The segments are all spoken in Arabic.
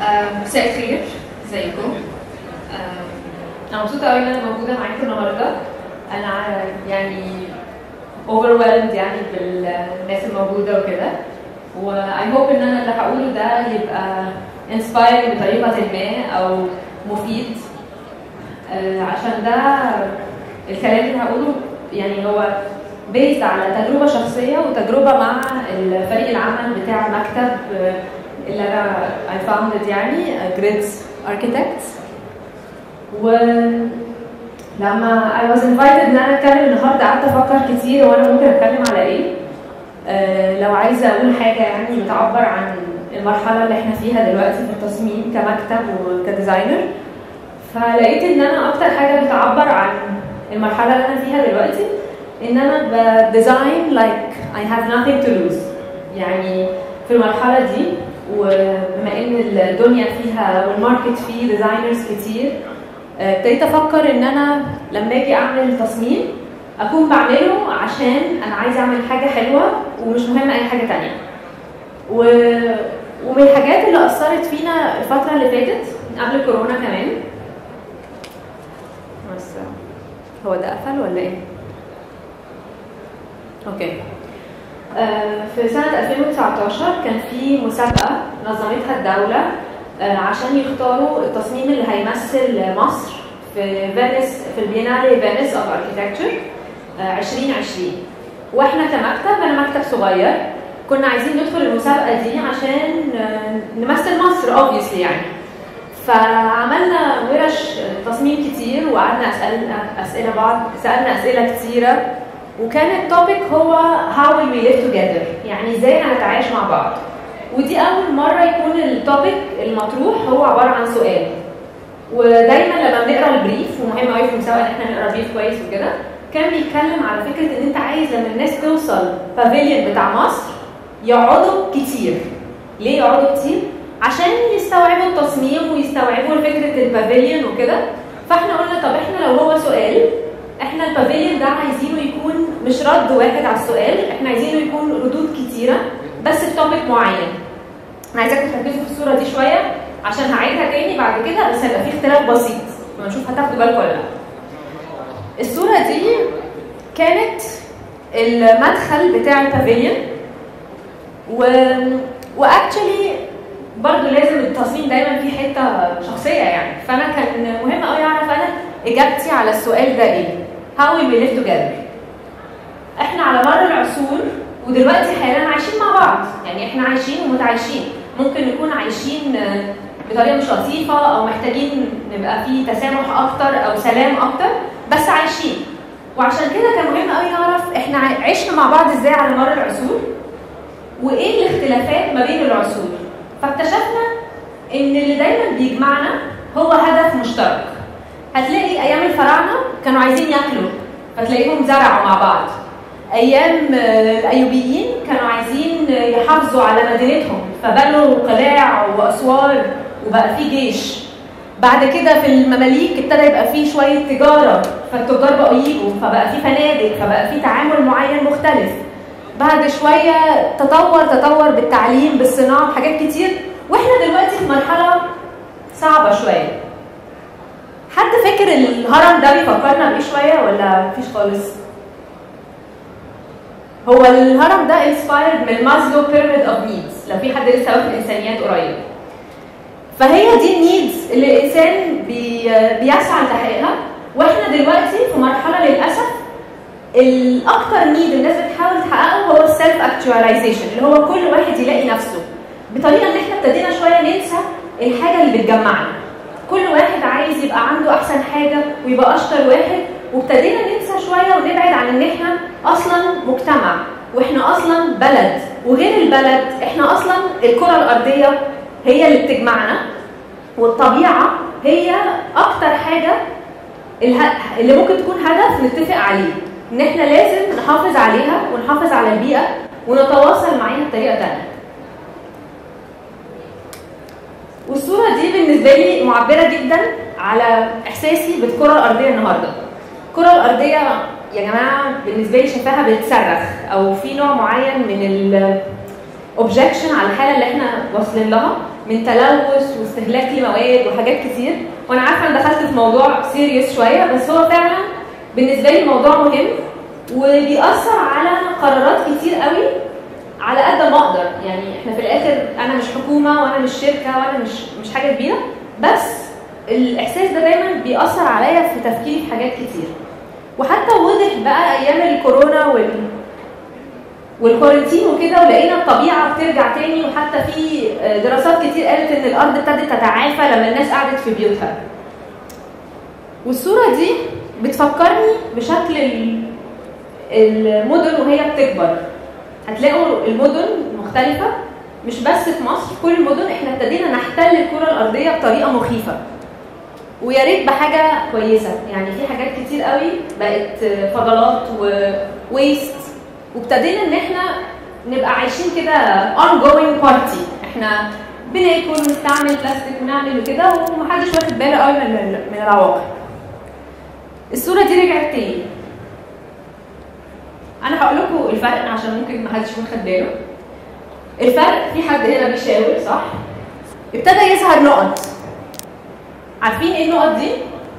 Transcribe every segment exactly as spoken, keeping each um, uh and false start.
مساء الخير، ازيكم؟ انا مبسوطه قوي ان انا موجوده معاكم النهارده. انا يعني overwhelmed يعني بالناس الموجوده وكده، و I hope ان انا اللي هقوله ده يبقى inspiring بطريقه ما او مفيد، عشان ده الكلام اللي هقوله يعني هو based على تجربه شخصيه وتجربه مع الفريق العمل بتاع المكتب اللي انا I founded يعني Grids Architects. ولما I was invited ان انا اتكلم النهارده قعدت افكر كتير وانا ممكن اتكلم على ايه. أه لو عايزه اقول حاجه يعني بتعبر عن المرحله اللي احنا فيها دلوقتي في التصميم كمكتب وكديزاينر، فلقيت ان انا اكتر حاجه بتعبر عن المرحله اللي انا فيها دلوقتي ان انا بديزاين like I have nothing to lose. يعني في المرحله دي وبما ان الدنيا فيها والماركت فيه ديزاينرز كتير، ابتديت افكر ان انا لما اجي اعمل تصميم اكون بعمله عشان انا عايزه اعمل حاجه حلوه ومش مهم اي حاجه تانية. و... ومن الحاجات اللي اثرت فينا الفتره اللي فاتت قبل كورونا كمان، بس هو ده قفل ولا ايه؟ اوكي. في سنة ألفين وتسعتاشر كان في مسابقة نظمتها الدولة عشان يختاروا التصميم اللي هيمثل مصر في فينيس في البينالي فينيس اوف اركيتكتشر عشرين عشرين. واحنا كمكتب، انا مكتب صغير، كنا عايزين ندخل المسابقة دي عشان نمثل مصر obviously يعني. فعملنا ورش تصميم كتير وقعدنا اسال اسئله بعض سالنا اسئله كتيره، وكان التوبيك هو how will we live together، يعني ازاي هنتعايش مع بعض. ودي اول مره يكون التوبيك المطروح هو عباره عن سؤال. ودايما لما بنقرا البريف، ومهم قوي في المسابقه ان احنا نقرا بريف كويس وكده، كان بيتكلم على فكره ان انت عايز لما الناس توصل بافيليون بتاع مصر يقعدوا كتير. ليه يقعدوا كتير؟ عشان يستوعبوا التصميم ويستوعبوا فكره البافيليون وكده. فاحنا قلنا طب احنا لو هو سؤال، احنا البافيليون ده عايزينه يكون مش رد واحد على السؤال، احنا عايزينه يكون ردود كتيره بس في توبيك معين. انا عايزاكم تركزوا في الصوره دي شويه عشان هعيدها تاني بعد كده، بس هيبقى في اختلاف بسيط ونشوف هتاخدوا بالكم ولا لا. الصوره دي كانت المدخل بتاع البافيليون، و واكشلي برضه لازم التصميم دايما فيه حته شخصيه يعني. فانا كان مهم قوي اعرف انا اجابتي على السؤال ده ايه؟ How will we live together؟ احنا على مر العصور ودلوقتي حاليا عايشين مع بعض، يعني احنا عايشين ومتعايشين. ممكن نكون عايشين بطريقه مش لطيفه او محتاجين نبقى في تسامح اكتر او سلام اكتر، بس عايشين. وعشان كده كان مهم قوي نعرف احنا عشنا مع بعض ازاي على مر العصور وايه الاختلافات ما بين العصور. فاكتشفنا ان اللي دايما بيجمعنا هو هدف مشترك. هتلاقي ايام الفراعنه كانوا عايزين ياكلوا فتلاقيهم زرعوا مع بعض. ايام الايوبيين كانوا عايزين يحافظوا على مدينتهم فبنوا قلاع واسوار وبقى في جيش. بعد كده في المماليك ابتدى يبقى في شويه تجاره فالتجار بقوا يجوا فبقى في فنادق فبقى في تعامل معين مختلف. بعد شويه تطور تطور بالتعليم بالصناعه بحاجات كتير، واحنا دلوقتي في مرحله صعبه شويه. حد فاكر الهرم ده بيفكرنا بايه شويه ولا مفيش خالص؟ هو الهرم ده انسبايرد من مازلو بيراميد اوف نيدز، لو في حد لسه واخد الانسانيات قريب. فهي دي النيدز اللي الانسان بي بيسعى لتحقيقها، واحنا دلوقتي في مرحله للاسف الاكثر نيد الناس بتحاول تحققه هو السيلف اكتواليزيشن، اللي هو كل واحد يلاقي نفسه، بطريقه ان احنا ابتدينا شويه ننسى الحاجه اللي بتجمعنا. كل واحد عايز يبقى عنده احسن حاجه ويبقى اشطر واحد، وابتدينا ننسى شويه ونبعد عن ان احنا اصلا مجتمع واحنا اصلا بلد، وغير البلد احنا اصلا الكره الارضيه هي اللي بتجمعنا، والطبيعه هي اكتر حاجه اللي ممكن تكون هدف نتفق عليه ان احنا لازم نحافظ عليها ونحافظ على البيئه ونتواصل معاها بطريقه ثانيه. والصوره دي بالنسبه لي معبره جدا على احساسي بالكره الارضيه النهارده. الكره الارضيه يا جماعه بالنسبه لي شايفاها بتصرخ، او في نوع معين من اوبجكشن على الحاله اللي احنا واصلين لها من تلوث واستهلاك لمواد وحاجات كتير. وانا عارفه انا دخلت في موضوع سيريس شويه، بس هو فعلا بالنسبه لي موضوع مهم وبيأثر على قرارات كتير قوي على قد ما اقدر. يعني احنا في الاخر انا مش حكومه وانا مش شركه وانا مش مش حاجه كبيره، بس الاحساس ده دايما بيأثر عليا في تفكيري في حاجات كتير. وحتى وضح بقى ايام الكورونا وال والكورنتين وكده، ولقينا الطبيعه بترجع تاني، وحتى في دراسات كتير قالت ان الارض ابتدت تتعافى لما الناس قعدت في بيوتها. والصوره دي بتفكرني بشكل المدن وهي بتكبر. هتلاقوا المدن مختلفه، مش بس في مصر، في كل المدن احنا ابتدينا نحتل الكره الارضيه بطريقه مخيفه، ويا ريت بحاجه كويسه. يعني في حاجات كتير قوي بقت فضلات وويست، وابتدينا ان احنا نبقى عايشين كده ongoing party، احنا بناكل ونستعمل بلاستيك ونعمل وكده ومحدش واخد باله قوي من من العواقب. الصوره دي رجعت تاني. انا هقول لكم الفرق عشان ممكن محدش واخد باله. الفرق، في حد هنا بيشاور صح؟ ابتدى يظهر نقط. عارفين ايه النقط دي؟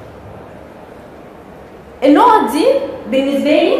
النقط دي بالنسبه لي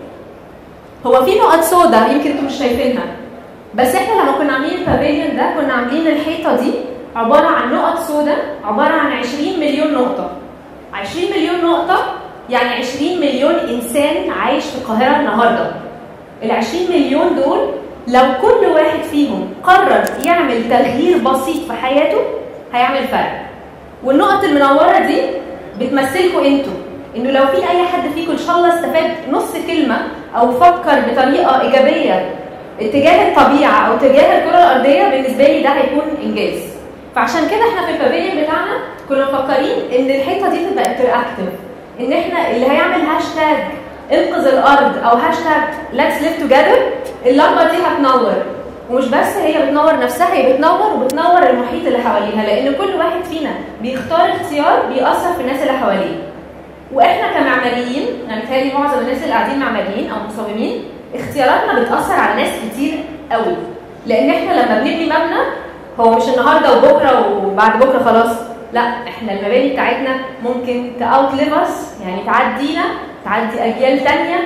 هو في نقط سوداء يمكن انتم مش شايفينها، بس احنا لما كنا عاملين البافيليون ده كنا عاملين الحيطه دي عباره عن نقط سوداء، عباره عن عشرين مليون نقطه. عشرين مليون نقطه يعني عشرين مليون انسان عايش في القاهره النهارده. ال عشرين مليون دول لو كل واحد فيهم قرر يعمل تغيير بسيط في حياته هيعمل فرق. والنقط المنوره دي بتمثلكم انتوا، انه لو في اي حد فيكم ان شاء الله استفاد نص كلمه او فكر بطريقه ايجابيه اتجاه الطبيعه او تجاه الكره الارضيه، بالنسبه لي ده هيكون انجاز. فعشان كده احنا في البافيليون بتاعنا كنا مفكرين ان الحيطه دي تبقى انتراكتيف، ان احنا اللي هيعمل هاشتاج انقذ الارض او هاشتاج let's live together اللمبه دي هتنور. ومش بس هي بتنور نفسها، هي بتنور وبتنور المحيط اللي حواليها، لان كل واحد فينا بيختار اختيار بيأثر في الناس اللي حواليه. واحنا كمعماريين، يعني بتهيألي معظم الناس اللي قاعدين معماريين او مصممين، اختياراتنا بتأثر على ناس كتير قوي. لان احنا لما بنبني مبنى هو مش النهارده وبكره وبعد بكره خلاص، لا، احنا المباني بتاعتنا ممكن تاوتليف اس، يعني تعدينا، تعدي اجيال ثانيه،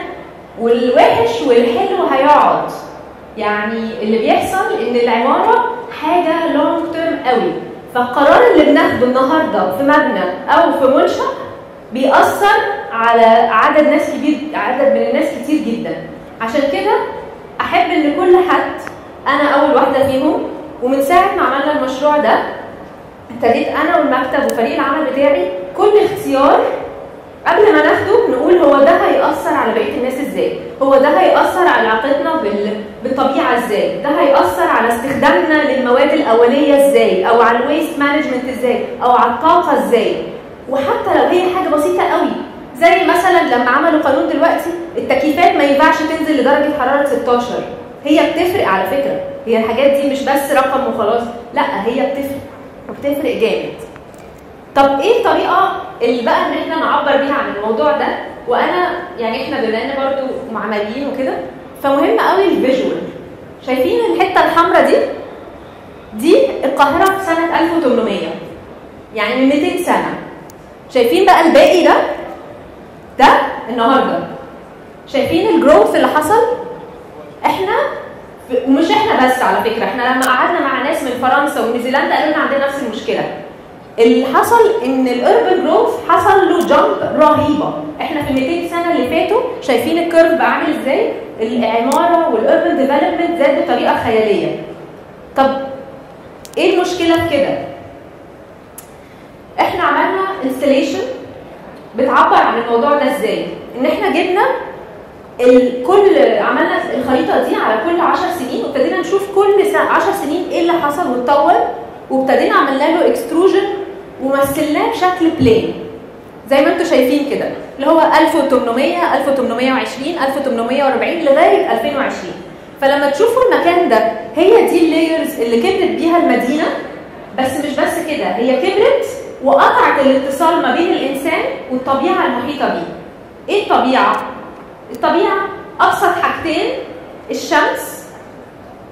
والوحش والحلو هيقعد. يعني اللي بيحصل ان العماره حاجه لونج تيرم قوي، فالقرار اللي بناخده النهارده في مبنى او في منشأ بيأثر على عدد ناس كبير، عدد من الناس كتير جدا. عشان كده احب ان كل حد، انا اول واحده فيهم، ومن ساعه ما عملنا المشروع ده ابتديت انا والمكتب وفريق العمل بتاعي كل اختيار قبل ما ناخده نقول هو ده هيأثر على بقيه الناس ازاي، هو ده هيأثر على علاقتنا بالطبيعه ازاي، ده هيأثر على استخدامنا للمواد الاوليه ازاي، او على الويست مانجمنت ازاي، او على الطاقه ازاي. وحتى لو هي حاجه بسيطه قوي، زي مثلا لما عملوا قانون دلوقتي التكييفات ما ينفعش تنزل لدرجه حراره ستاشر، هي بتفرق على فكره، هي الحاجات دي مش بس رقم وخلاص، لا هي بتفرق وبتفرق جامد. طب ايه الطريقه اللي بقى ان احنا نعبر بيها عن الموضوع ده؟ وانا يعني احنا بما ان برضو معماريين وكده، فمهم قوي الفيجوال. شايفين الحته الحمراء دي؟ دي القاهره في سنه ألف وثمانمية، يعني من مئتين سنه. شايفين بقى الباقي ده؟ ده النهارده. شايفين الجروث اللي حصل؟ احنا ومش احنا بس على فكره، احنا لما قعدنا مع ناس من فرنسا ونيوزيلندا قالوا لنا عندنا نفس المشكله. اللي حصل ان الاربن جروث حصل له جامب رهيبه. احنا في مئتين سنه اللي فاتوا شايفين الكيرف بقى عامل ازاي؟ العماره والاربن ديفلوبمنت زاد بطريقه خياليه. طب ايه المشكله في كده؟ احنا عملنا انستليشن بتعبر عن الموضوع ده ازاي؟ ان احنا جبنا الكل، عملنا الخريطه دي على كل عشر سنين، وابتدينا نشوف كل عشر سنين ايه اللي حصل واتطور، وابتدينا عملنا له اكستروجن ومثلناه بشكل بلين زي ما انتم شايفين كده، اللي هو ألف وثمانمية ألف وثمانمية وعشرين ألف وثمانمية وأربعين لغايه ألفين وعشرين. فلما تشوفوا المكان ده، هي دي اللايرز اللي كبرت بيها المدينه. بس مش بس كده، هي كبرت وقطعت الاتصال ما بين الانسان والطبيعه المحيطه بيه. ايه الطبيعه؟ الطبيعه ابسط حاجتين، الشمس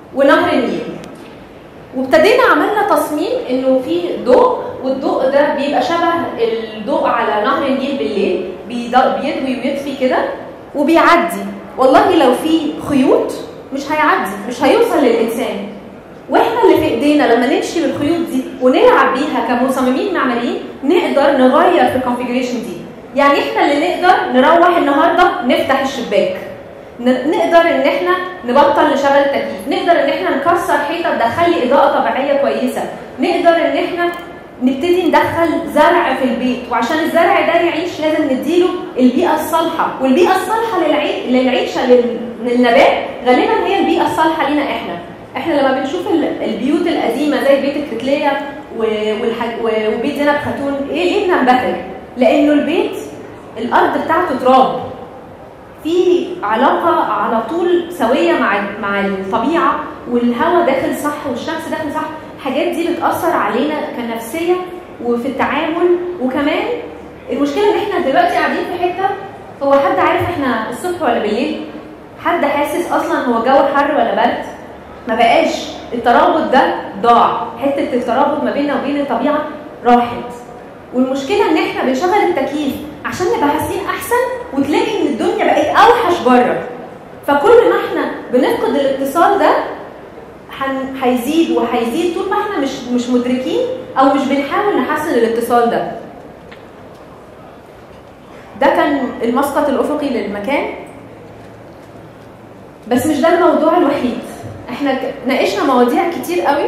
ونهر النيل. وابتدينا عملنا تصميم انه في ضوء، والضوء ده بيبقى شبه الضوء على نهر النيل بالليل، بيضوي ويطفي كده وبيعدي. والله لو في خيوط مش هيعدي، مش هيوصل للانسان. واحنا اللي في ايدينا لما نمشي بالخيوط دي ونلعب بيها كمصممين معماريين نقدر نغير في الكونفيجريشن دي. يعني احنا اللي نقدر نروح النهارده نفتح الشباك، نقدر ان احنا نبطل نشغل التكييف، نقدر ان احنا نكسر حيطه تدخل لي اضاءه طبيعيه كويسه، نقدر ان احنا نبتدي ندخل زرع في البيت، وعشان الزرع ده يعيش لازم نديله البيئه الصالحه، والبيئه الصالحه للعي... للعيشه لل... للنبات غالبا هي البيئه الصالحه لينا احنا. احنا لما بنشوف البيوت القديمه زي بيت الكتليه والحج... وبيت زينب خاتون، ايه ليه بننبهر؟ لانه البيت الارض بتاعته تراب، في علاقه على طول سويه مع مع الطبيعه، والهواء داخل صح والشمس داخل صح. الحاجات دي بتاثر علينا كنفسيه وفي التعامل. وكمان المشكله ان احنا دلوقتي قاعدين في حته، هو حد عارف احنا الصبح ولا بالليل؟ حد حاسس اصلا هو جو حر ولا برد؟ ما بقاش الترابط ده، ضاع. حته الترابط ما بيننا وبين الطبيعه راحت. والمشكله ان احنا بنشغل التكييف عشان نبقى حاسين احسن، وتلاقي ان الدنيا بقت اوحش بره. فكل ما احنا بنفقد الاتصال ده هيزيد وهيزيد طول ما احنا مش مش مدركين او مش بنحاول نحسن الاتصال ده. ده كان المسقط الافقي للمكان، بس مش ده الموضوع الوحيد. احنا ناقشنا مواضيع كتير قوي،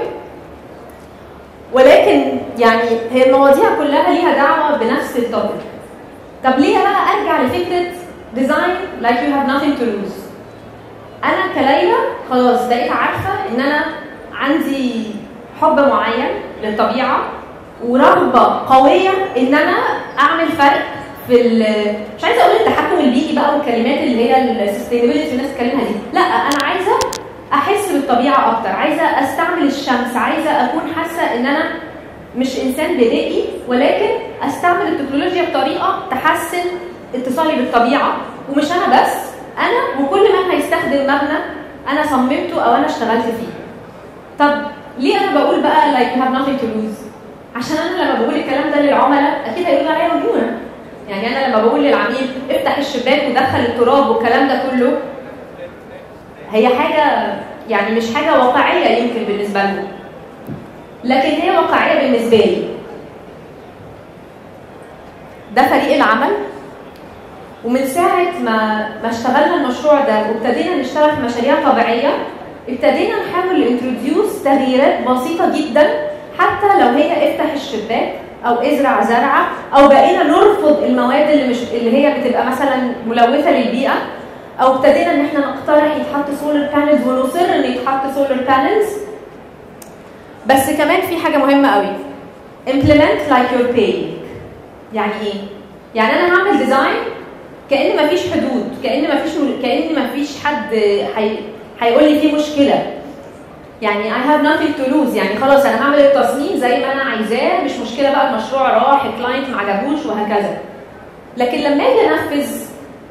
ولكن يعني هي المواضيع كلها ليها دعوه بنفس التوبيك. طب ليه بقى ارجع لفكره design like you have nothing to lose؟ انا كليلى خلاص بقيت عارفه ان انا عندي حب معين للطبيعه ورغبه قويه ان انا اعمل فرق في مش عايزه اقول التحكم البيئي بقى والكلمات اللي هي السستينابيلتي الناس بتتكلمها دي، لا انا عايزه احس بالطبيعه اكتر، عايزه استعمل الشمس، عايزه اكون حاسه ان انا مش انسان بدائي، ولكن استعمل التكنولوجيا بطريقه تحسن اتصالي بالطبيعه. ومش انا بس، انا وكل من هيستخدم مبنى انا صممته او انا اشتغلت فيه. طب ليه انا بقول بقى like you have nothing to lose؟ عشان انا لما بقول الكلام ده للعملاء اكيد هيقولوا عليا مجنونه. يعني انا لما بقول للعميل افتح الشباك ودخل التراب والكلام ده كله، هي حاجه يعني مش حاجه واقعيه يمكن بالنسبه لهم، لكن هي واقعيه بالنسبه لي. ده فريق العمل، ومن ساعه ما ما اشتغلنا المشروع ده وابتدينا نشتغل في مشاريع طبيعيه، ابتدينا نحاول انتروديوس تغييرات بسيطه جدا، حتى لو هي افتح الشباك او ازرع زرعه، او بقينا نرفض المواد اللي مش اللي هي بتبقى مثلا ملوثه للبيئه، او ابتدينا ان احنا نقترح يتحط سولار بانلز ونصر ان يتحط سولار بانلز. بس كمان في حاجه مهمه قوي، implement like you're paying. يعني ايه؟ يعني انا هعمل ديزاين كأن مفيش حدود، كأن مفيش كأن مفيش حد هي... هيقول لي فيه مشكله. يعني I have nothing to lose، يعني خلاص انا هعمل التصميم زي ما انا عايزاه، مش مشكله بقى المشروع راح الكلاينت ما عجبوش وهكذا. لكن لما اجي انفذ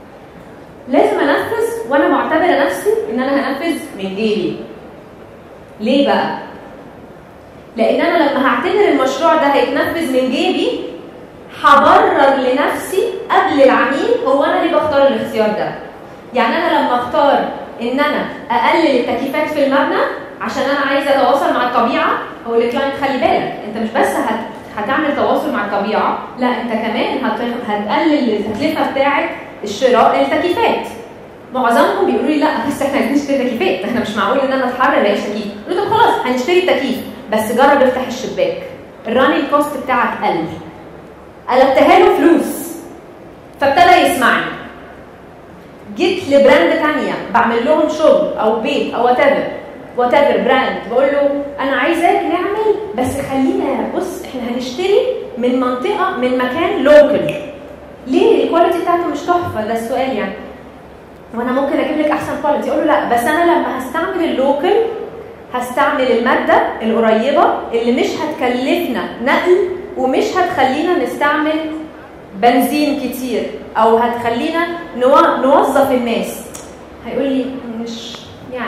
لازم انفذ وانا معتبره نفسي ان انا هنفذ من جيبي. ليه بقى؟ لان انا لما هعتبر المشروع ده هيتنفذ من جيبي هبرر لنفسي قبل العميل هو انا ليه بختار الاختيار ده. يعني انا لما اختار ان انا اقلل التكييفات في المبنى عشان انا عايزه اتواصل مع الطبيعه، هو الكلاينت خلي بالك انت مش بس هت... هتعمل تواصل مع الطبيعه، لا انت كمان هت... هتقلل التكلفه بتاعه الشراء للتكييفات. معظمهم بيقولوا لي لا بس احنا عايزين نشتري تكييفات، احنا مش معقول ان انا اتحرر الاقيش تكييف. قلت له خلاص هنشتري التكييف، بس جرب افتح الشباك، الرانينج كوست بتاعك قل. قلبتها له فلوس فابتدى يسمعني. جيت لبراند ثانيه بعمل لهم شغل او بيت او وات ايفر وات ايفر براند، بقول له انا عايزاك نعمل بس خلينا بص احنا هنشتري من منطقه من مكان لوكال. ليه الكواليتي بتاعته مش تحفه؟ ده السؤال يعني. وانا ممكن اجيب لك احسن كواليتي. اقول له لا بس انا لما هستعمل اللوكال هستعمل الماده القريبه اللي مش هتكلفنا نقل ومش هتخلينا نستعمل بنزين كتير او هتخلينا نوظف الناس. هيقول لي مش يعني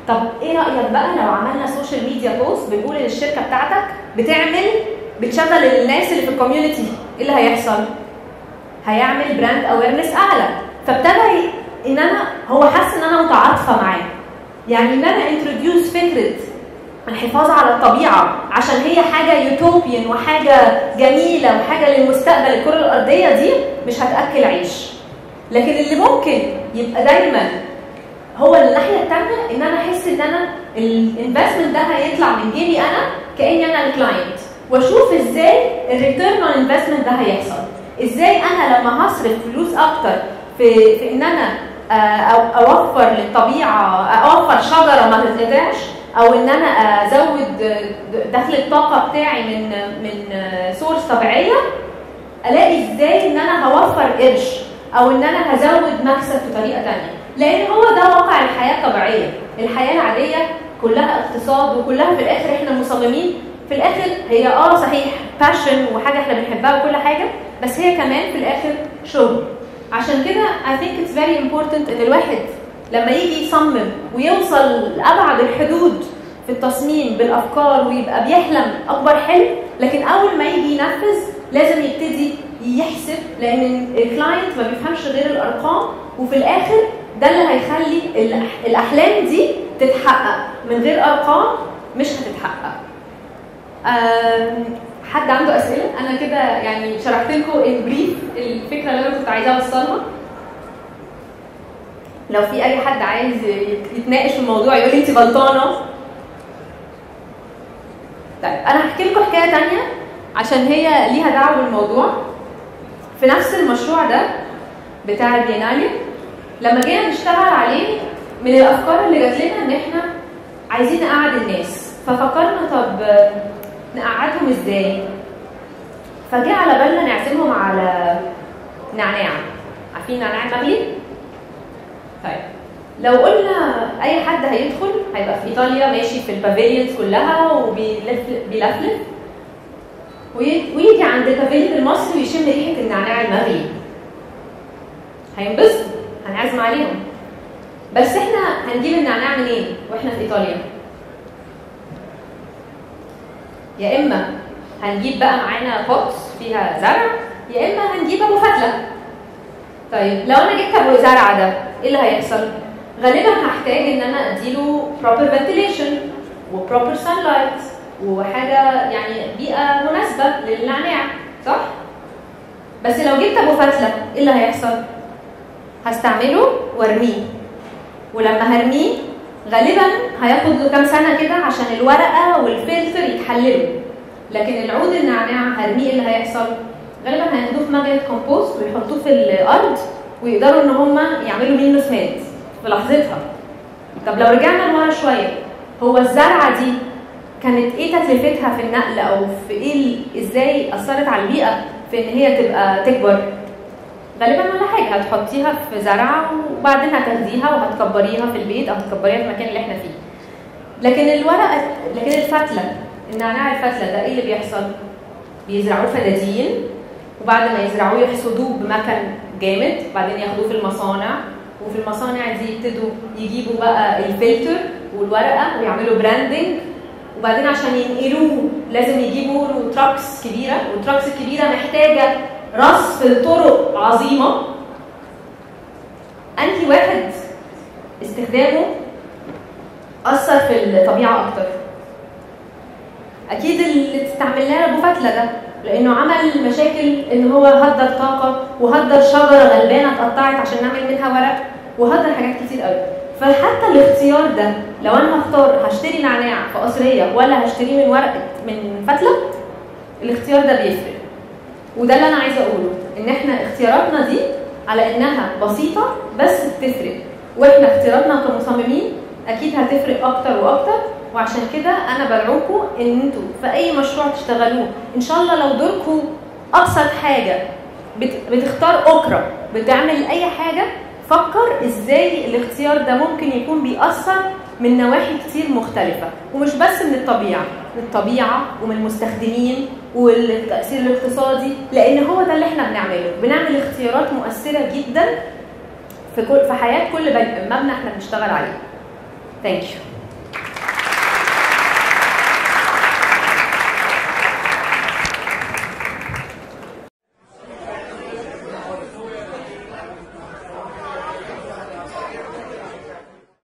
طب ايه رايك بقى لو عملنا سوشيال ميديا بوست بنقول ان الشركه بتاعتك بتعمل بتشغل الناس اللي في الكوميونتي؟ ايه اللي هيحصل؟ هيعمل براند اويرنس اعلى. فابتدى ان انا هو حاسس ان انا متعاطفه معاه، يعني ان انا انتروديوس فكره الحفاظ على الطبيعه عشان هي حاجه يوتوبيان وحاجه جميله وحاجه للمستقبل الكره الارضيه دي مش هتاكل عيش. لكن اللي ممكن يبقى دايما هو الناحيه الثانيه ان انا احس ان انا الانفستمنت ده هيطلع من جيبي انا كاني انا الكلاينت، واشوف ازاي الريتيرن اون انفستمنت ده هيحصل. ازاي انا لما هصرف فلوس اكتر في في ان انا اوفر للطبيعه، اوفر شجره ما تتقطعش، او ان انا ازود دخل الطاقه بتاعي من من سورس طبيعيه، الاقي ازاي ان انا هوفر قرش او ان انا هزود مكسب بطريقه ثانيه. لان هو ده واقع الحياه الطبيعيه. الحياه العاديه كلها اقتصاد، وكلها في الاخر احنا مصممين في الاخر هي اه صحيح باشن وحاجه احنا بنحبها وكل حاجه، بس هي كمان في الاخر شغل. عشان كده I think it's very important ان الواحد لما يجي يصمم ويوصل لابعد الحدود في التصميم بالافكار ويبقى بيحلم اكبر حلم، لكن اول ما يجي ينفذ لازم يبتدي يحسب، لان الكلاينت ما بيفهمش غير الارقام، وفي الاخر ده اللي هيخلي الاحلام دي تتحقق. من غير ارقام مش هتتحقق. حد عنده اسئله؟ انا كده يعني شرحت لكم ان بريف الفكره اللي انا كنت عايزه اوصلها. لو في اي حد عايز يتناقش في الموضوع يقول لي انت غلطانه. طيب انا هحكي لكم حكايه ثانيه عشان هي ليها دعوه بالموضوع. في نفس المشروع ده بتاع البينالي لما جينا نشتغل عليه، من الافكار اللي جات لنا ان احنا عايزين نقعد الناس، ففكرنا طب نقعدهم ازاي؟ فجاء على بالنا نعزمهم على نعناع. عارفين نعناع المغلي؟ طيب لو قلنا اي حد هيدخل هيبقى في ايطاليا ماشي في البافيليونز كلها وبيلفلف ويجي عند البافيليون المصري ويشم ريحه النعناع المغلي، هينبسطوا، هنعزم عليهم. بس احنا هنجيب النعناع منين واحنا في ايطاليا؟ يا اما هنجيب بقى معانا بوتس فيها زرع، يا اما هنجيب ابو فتله. طيب لو انا جبت ابو زرع ده ايه اللي هيحصل؟ غالبا هحتاج ان انا اديله proper ventilation و proper sunlight وحاجه يعني بيئه مناسبه للنعناع، صح؟ بس لو جبت ابو فتله ايه اللي هيحصل؟ هستعمله وارميه، ولما هرميه غالبا هياخد له كام سنه كده عشان الورقه والفلتر يتحللوا. لكن العود النعناع هرميه اللي هيحصل؟ غالبا هياخدوه في مجال كومبوست ويحطوه في الارض ويقدروا ان هم يعملوا منه سماد في لحظتها. طب لو رجعنا لورا شويه، هو الزرعه دي كانت ايه تكلفتها في النقل او في ايه ازاي اثرت على البيئه في ان هي تبقى تكبر؟ غالبا ولا حاجه، هتحطيها في زرعه وبعدين هتاخديها وهتكبريها في البيت او هتكبريها في المكان اللي احنا فيه. لكن الورقه، لكن الفتله، النعناع الفتله ده ايه اللي بيحصل؟ بيزرعوه فدادين، وبعد ما يزرعوه يحصدوه بمكن جامد، بعدين ياخدوه في المصانع، وفي المصانع دي يبتدوا يجيبوا بقى الفلتر والورقه ويعملوا براندنج، وبعدين عشان ينقلوه لازم يجيبوا له تراكس كبيره، والتراكس الكبيره محتاجه رصف الطرق عظيمه. انهي واحد استخدامه اثر في الطبيعه اكتر؟ اكيد اللي استعملناه ابو فتله ده، لانه عمل مشاكل ان هو هدر طاقه وهدر شجره غلبانه اتقطعت عشان نعمل منها ورق، وهدر حاجات كتير قوي. فحتى الاختيار ده لو انا هختار هشتري نعناع في قصريه ولا هشتريه من ورقه من فتله، الاختيار ده بيفرق. وده اللي انا عايزه اقوله، ان احنا اختياراتنا دي على انها بسيطه بس بتفرق، واحنا اختياراتنا كمصممين اكيد هتفرق اكتر واكتر. وعشان كده انا بدعوكم ان انتوا في اي مشروع تشتغلوه ان شاء الله لو دوركم ابسط حاجه بتختار اوكرا، بتعمل اي حاجه، فكر ازاي الاختيار ده ممكن يكون بيأثر من نواحي كتير مختلفه، ومش بس من الطبيعه، من الطبيعه ومن المستخدمين والتأثير الاقتصادي، لان هو ده اللي احنا بنعمله، بنعمل اختيارات مؤثره جدا في كل في حياه كل مبنى احنا بنشتغل عليه. ثانك يو.